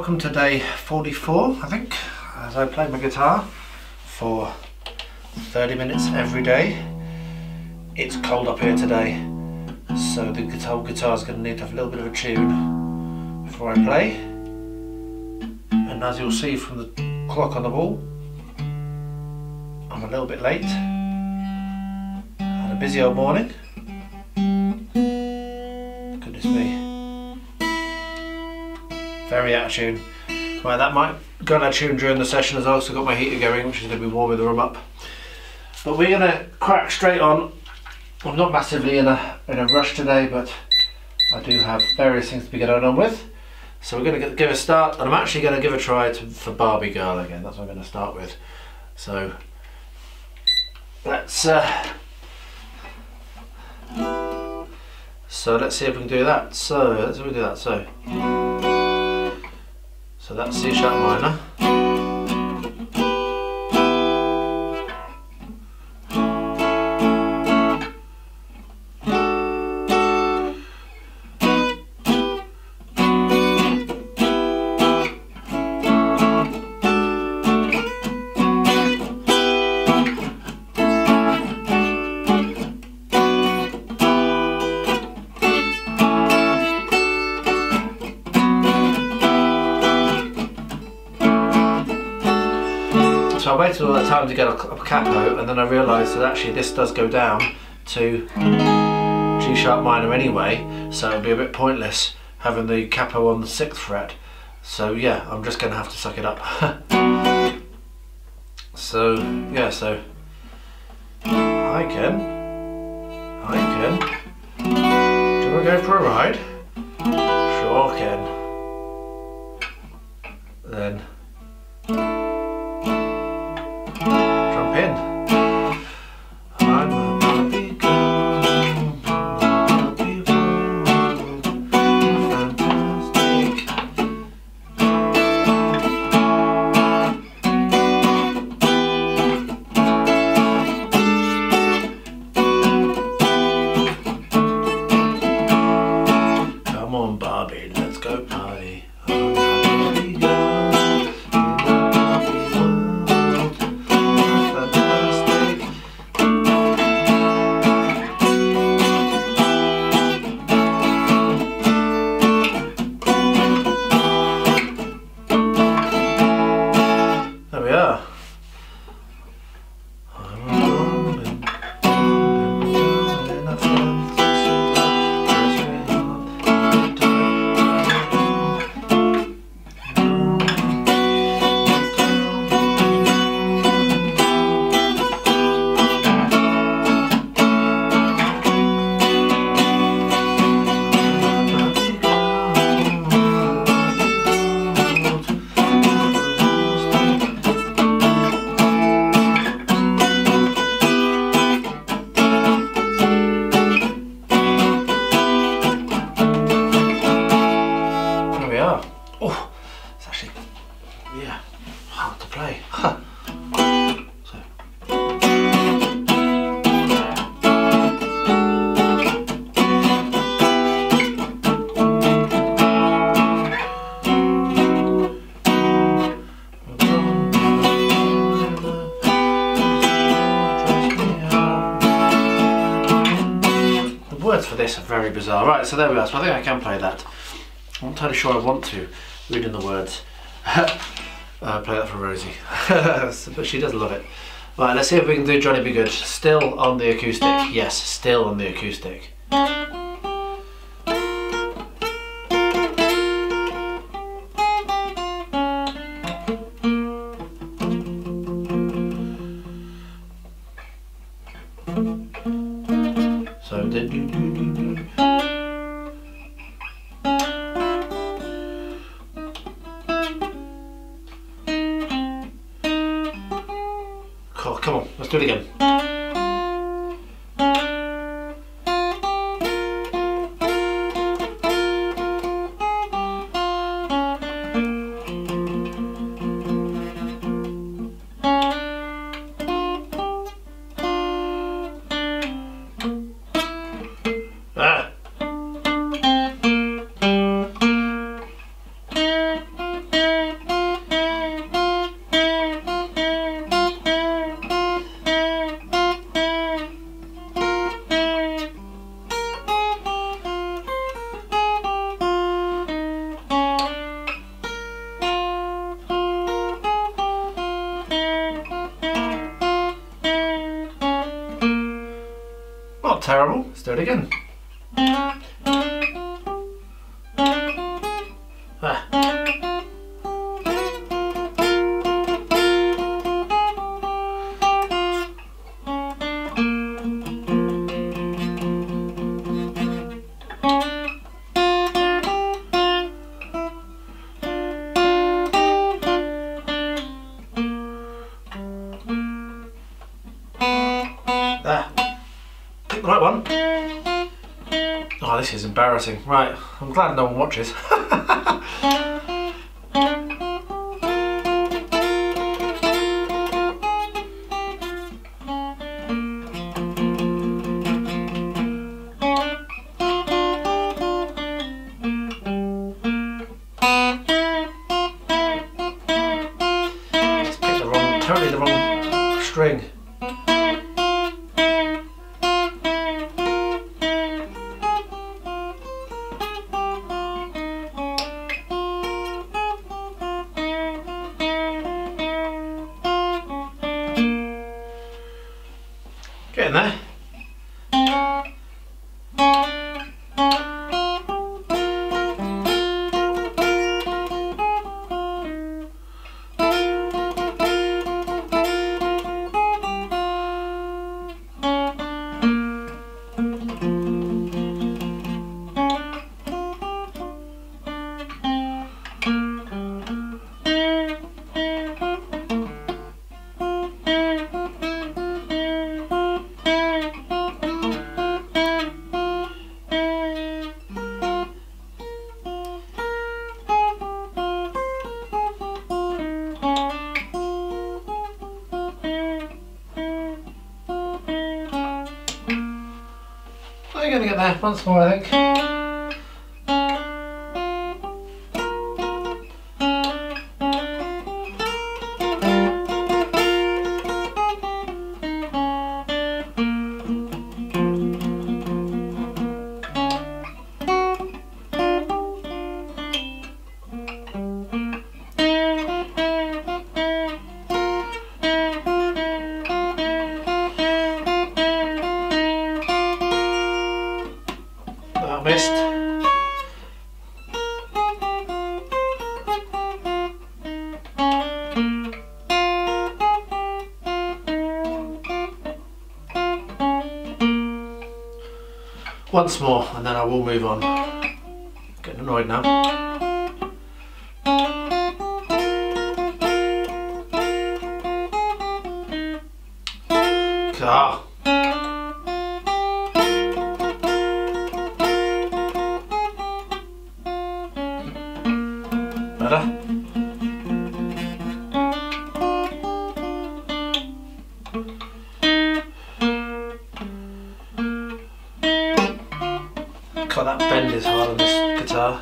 welcome to day 44, I think, as I play my guitar for 30 minutes every day. It's cold up here today, so the guitar's going to need to have a little bit of a tune before I play. And as you'll see from the clock on the wall, I'm a little bit late. Had a busy old morning. Goodness me. Very out of tune. Right, that might go out of tune during the session as well, so I've got my heater going, which is going to be warming the room up. But we're going to crack straight on. I'm not massively in a rush today, but I do have various things to be getting on with. So we're going to give a start, and I'm actually going to give a try for Barbie Girl again. That's what I'm going to start with. So let's see if we can do that. So that's C sharp minor. So I waited all that time to get a capo, and then I realised that actually this does go down to G sharp minor anyway, so it'll be a bit pointless having the capo on the 6th fret. So yeah, I'm just going to have to suck it up. So yeah, so I can. Do you want to go for a ride? Sure can. Then jump in. I'm a Barbie girl, Barbie world, fantastic. Come on Barbie, let's go party. I'm a Barbie girl. Oh, it's actually, yeah, hard to play. Huh. So. The words for this are very bizarre. Right, so there we are. So I think I can play that. I'm not entirely sure I want to, reading the words. Play that for Rosie. But she does love it. Right, let's see if we can do Johnny B. Goode. Still on the acoustic. Yes, still on the acoustic. So oh, come on, let's do it again. Ah. terrible. Let's do it again. Ah. Pick the right one. Oh, this is embarrassing. Right, I'm glad no one watches. Just picked the wrong, totally the wrong string. Getting there. I'm going to get there once more, I think. Missed. Once more and then I will move on. Getting annoyed now. Ah. Better. God, that bend is hard on this guitar.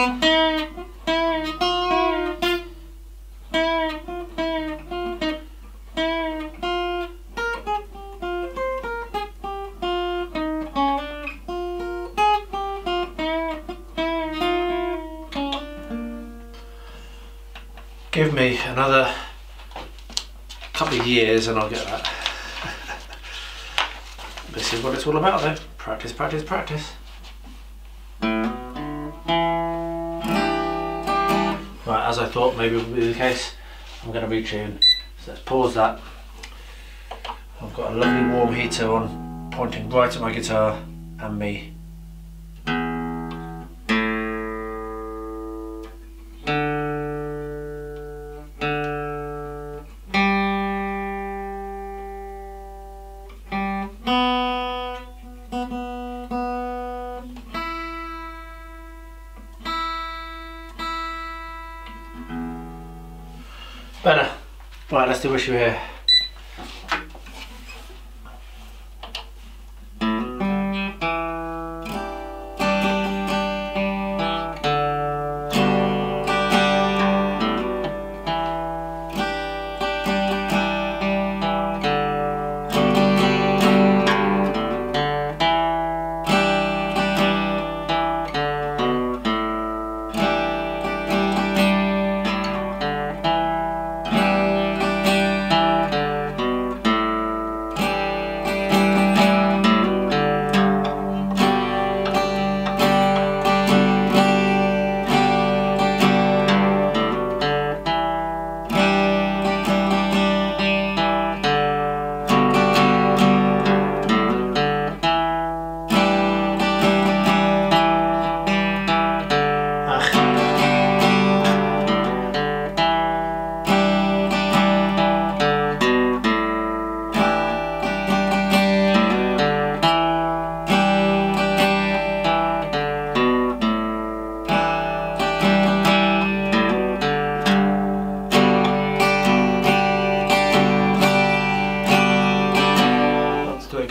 Give me another couple of years and I'll get that. This is what it's all about though. Practice, practice, practice. Right, as I thought maybe would be the case, I'm going to retune. So let's pause that. I've got a lovely warm heater on, pointing right at my guitar and me. Better. Right, let's do Wish You Were Here.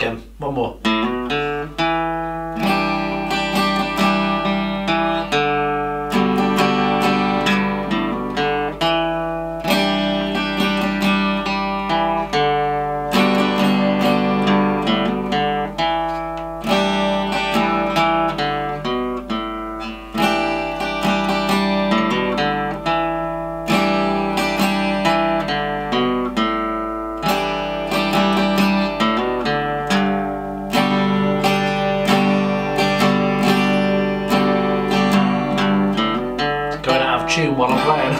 again. One more. Tune while I'm playing.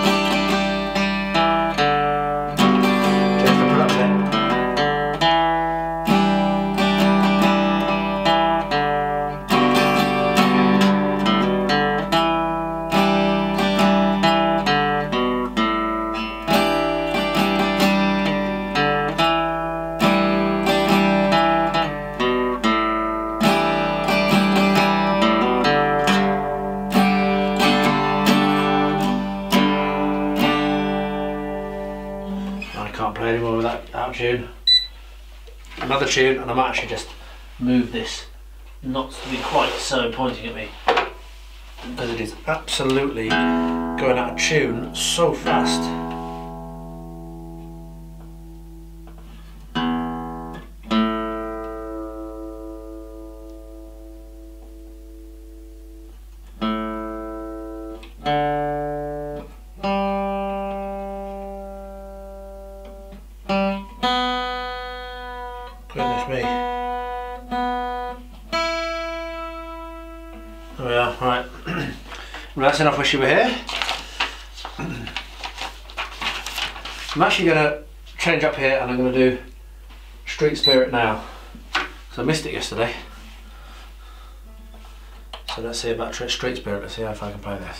Just to put up there. Can't play anymore with that out of tune. Another tune, and I might actually just move this not to be quite so pointing at me, because it is absolutely going out of tune so fast. Goodness me. There we are, right. Well, that's enough Wish You Were Here. I'm actually going to change up here and I'm going to do Street Spirit now. So I missed it yesterday. So let's see about Street Spirit, let's see if I can play this.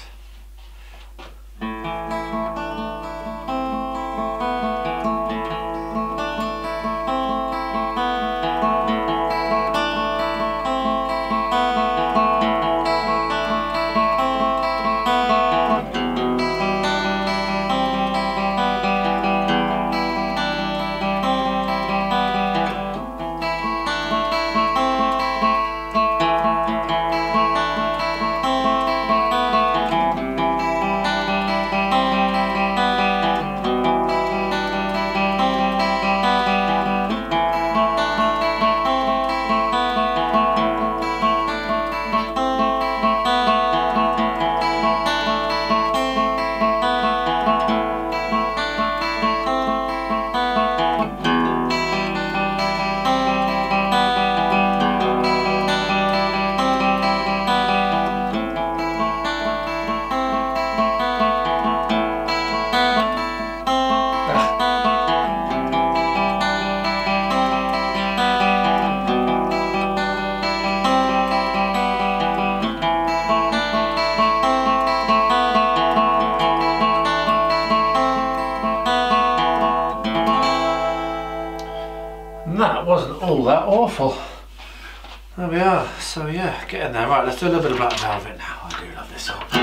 That wasn't all that awful. There we are. So yeah, getting there. Right, let's do a little bit of Black Velvet now. I do love this song.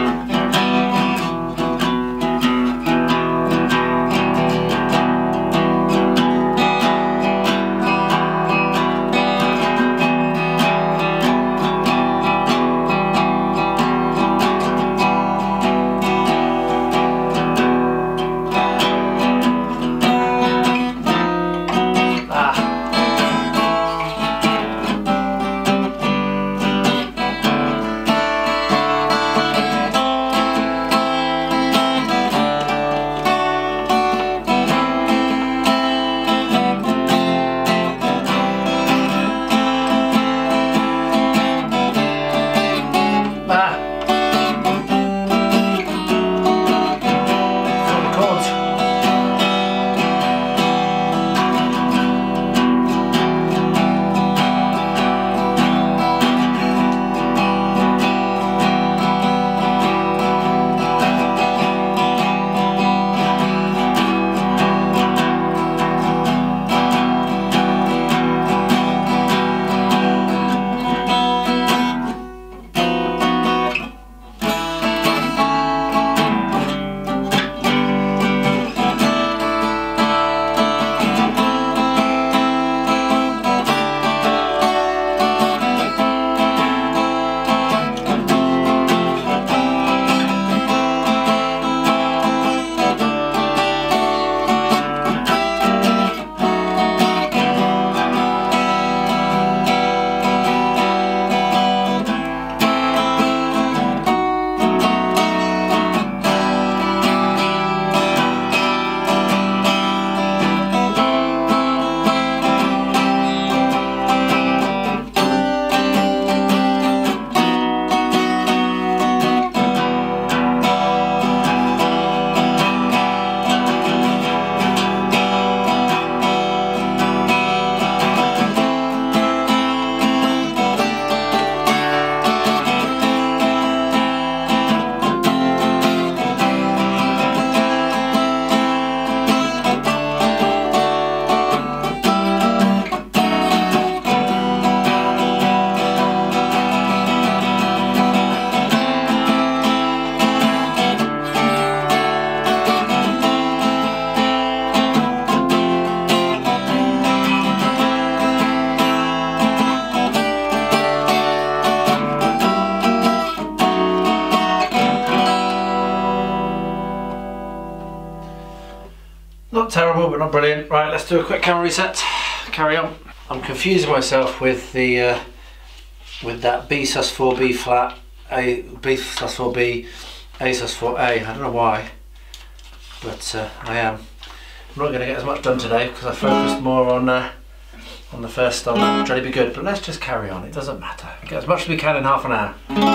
not brilliant. Right, let's do a quick camera reset. Carry on. I'm confusing myself with the with that B sus4 B flat, A B sus4 B, A sus4 A. I don't know why, but I am. I'm not going to get as much done today because I focused more on the first on Jolly Be Good. But let's just carry on. It doesn't matter. Get as much as we can in half an hour.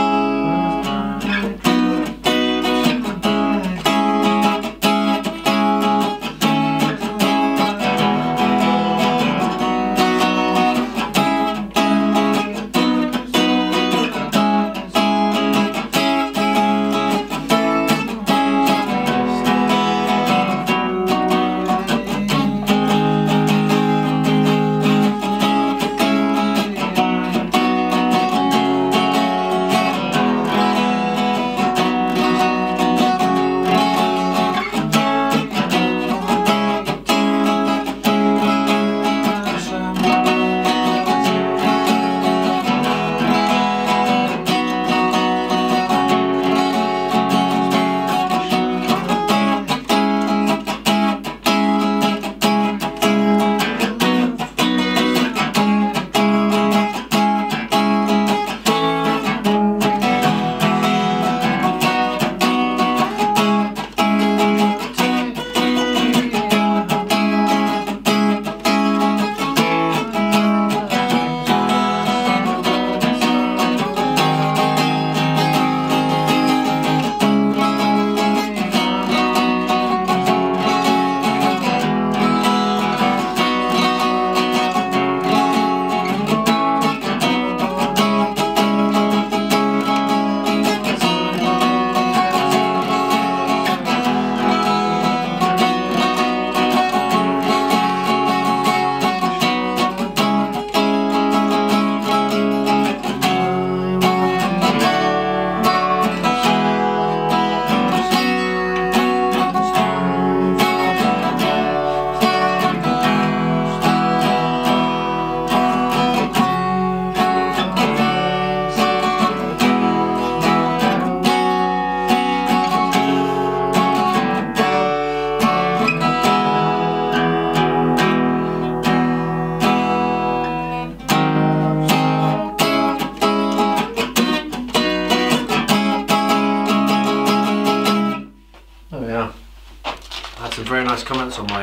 Very nice comments on my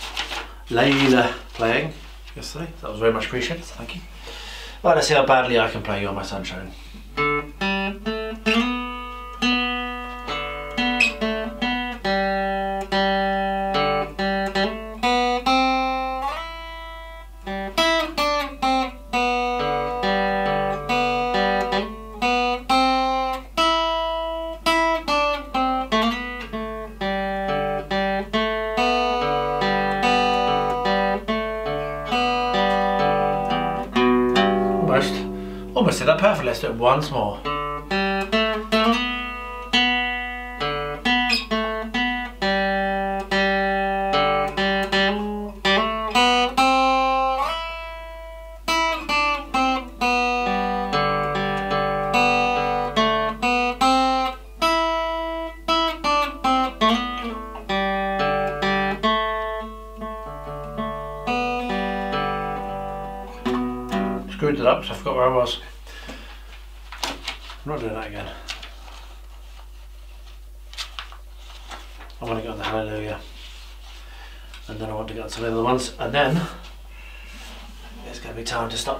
Layla playing yesterday. That was very much appreciated, thank you. Right, let's see how badly I can play You Are My Sunshine. Almost did that perfectly. Let's do it once more. Screwed it up, so I forgot where I was. I'm not doing that again. I want to get on the Hallelujah, and then I want to get on some of the other ones, and then it's going to be time to stop.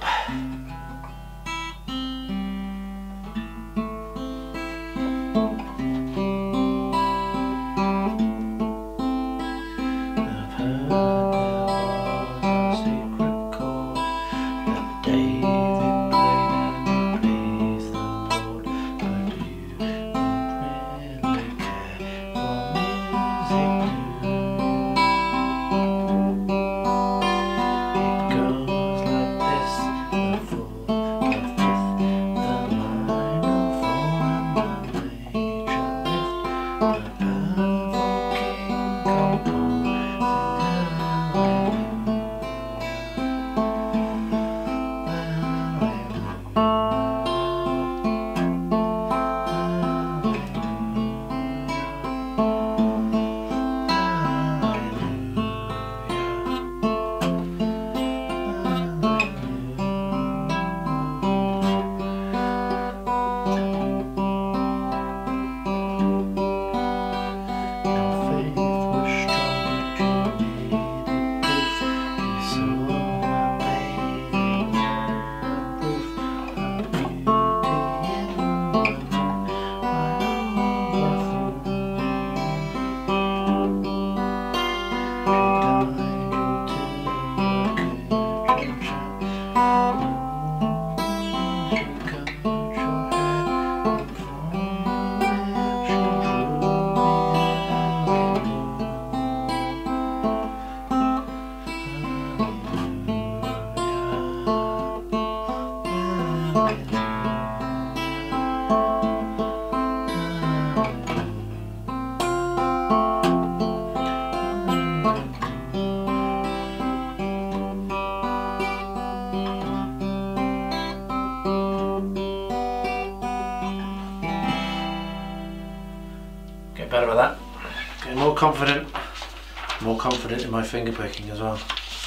better at that. Getting more confident in my finger picking as well.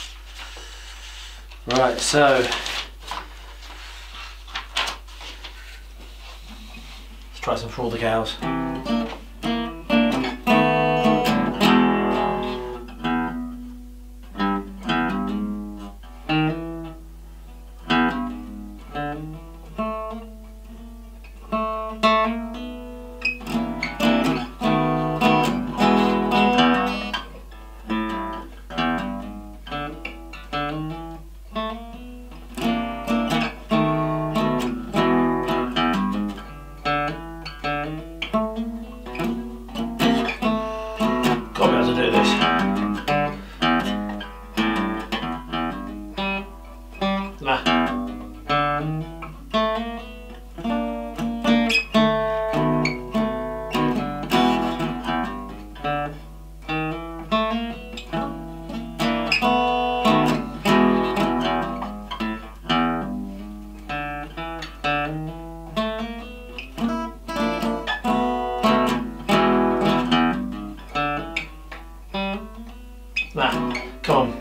Right, so let's try some For All the Cows. Come on.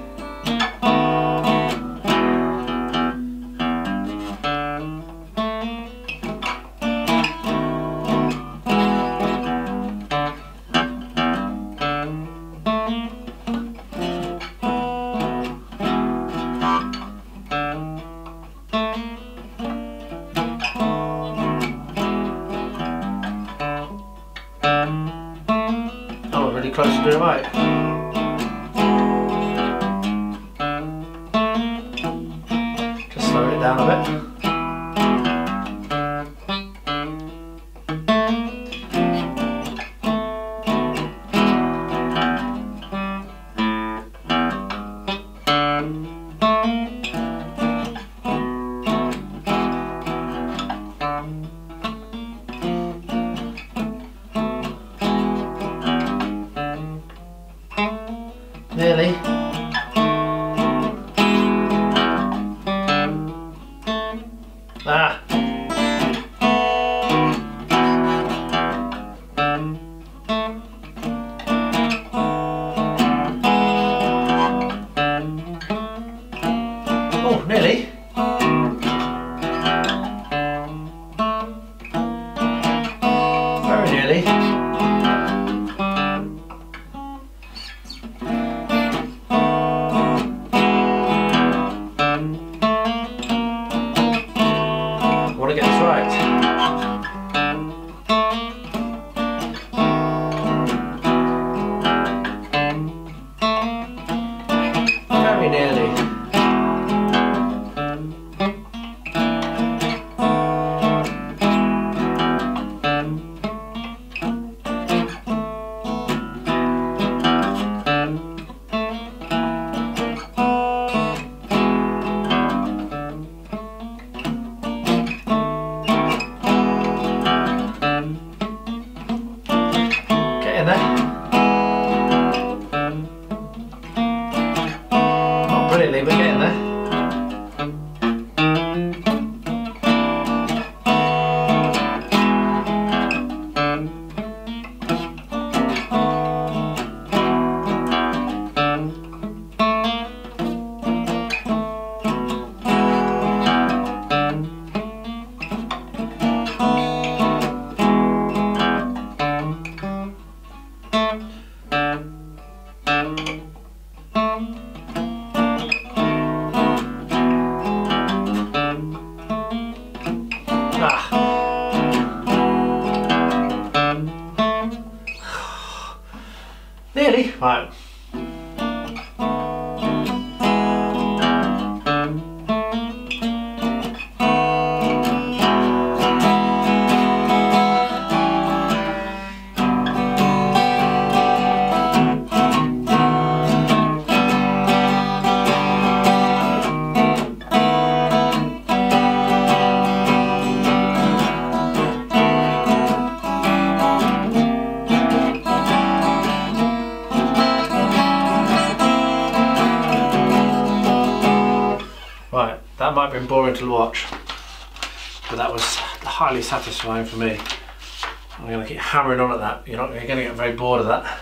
Oh, really close to doing right. Slow it down a bit. Nearly. Ah. Oh, nearly. Very nearly. I want to get this right. Very nearly. Getting there. Not brilliantly, but getting there. Nearly. Right. Right, that might have been boring to watch, but that was highly satisfying for me. I'm going to keep hammering on at that. You're going to get very bored of that.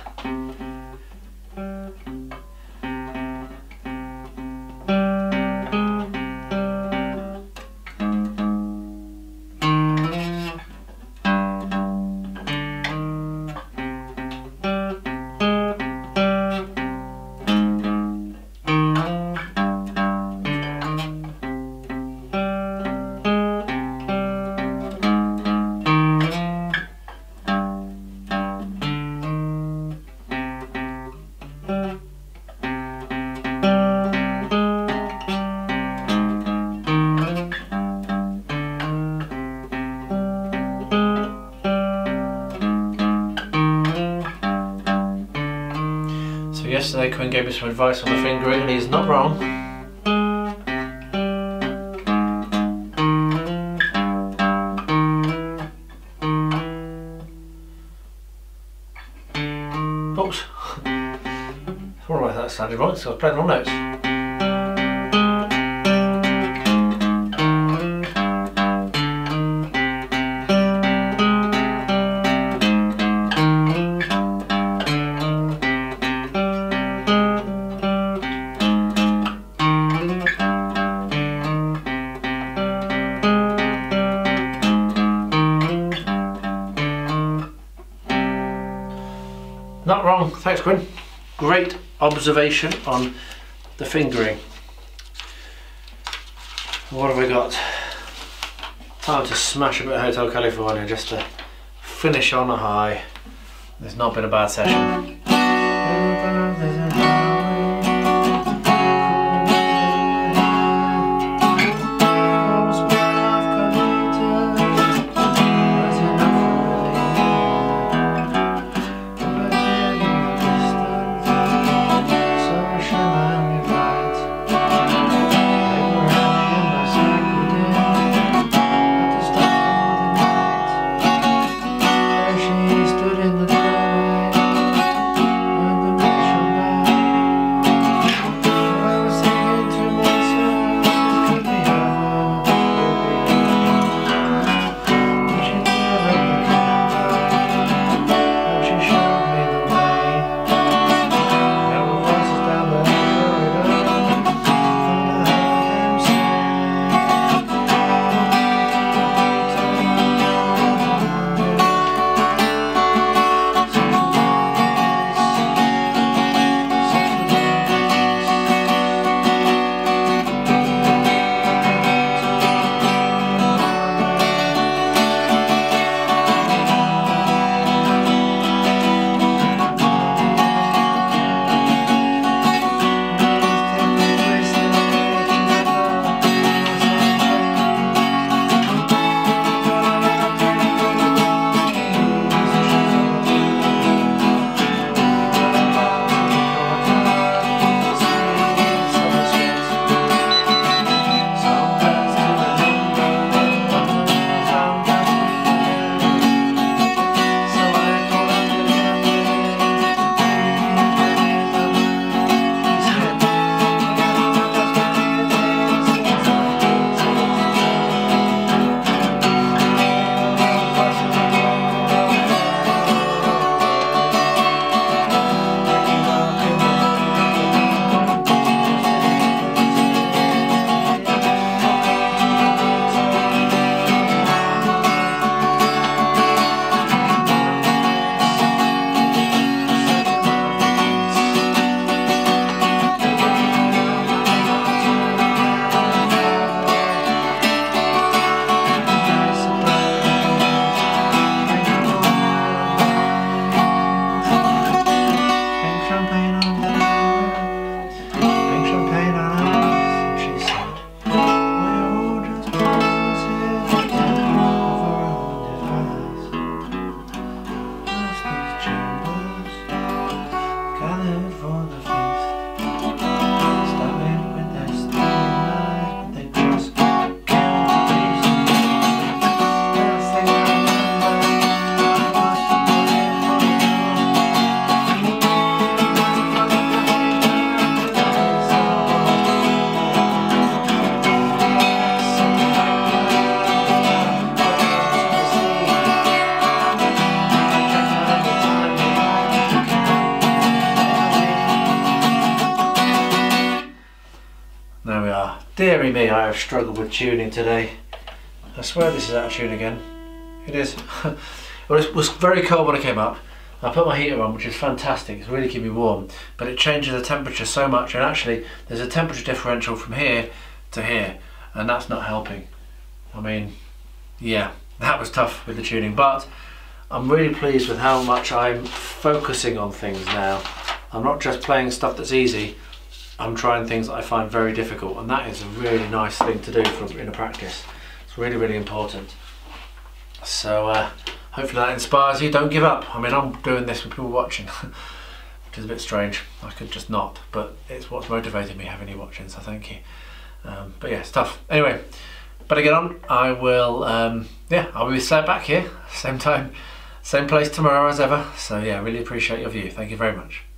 Yesterday Quinn gave me some advice on the fingering and he's not wrong. Oops. I wonder why that sounded wrong, so I was playing the wrong notes. Not wrong, thanks Quinn. Great observation on the fingering. What have we got? Time to smash a bit of Hotel California just to finish on a high. It's not been a bad session. Deary me, I have struggled with tuning today. I swear this is out of tune again. It is. Well, it was very cold when I came up. I put my heater on, which is fantastic. It's really keeping me warm, but it changes the temperature so much, and actually there's a temperature differential from here to here, and that's not helping. I mean, yeah, that was tough with the tuning, but I'm really pleased with how much I'm focusing on things now. I'm not just playing stuff that's easy, I'm trying things that I find very difficult, and that is a really nice thing to do in a practice. It's really, really important. So hopefully that inspires you. Don't give up. I mean, I'm doing this with people watching, which is a bit strange. I could just not, but it's what's motivated me having you watching, so thank you. But yeah, it's tough. Anyway, better get on. I will, yeah, I'll be back here, same time, same place tomorrow as ever. So yeah, really appreciate your view. Thank you very much.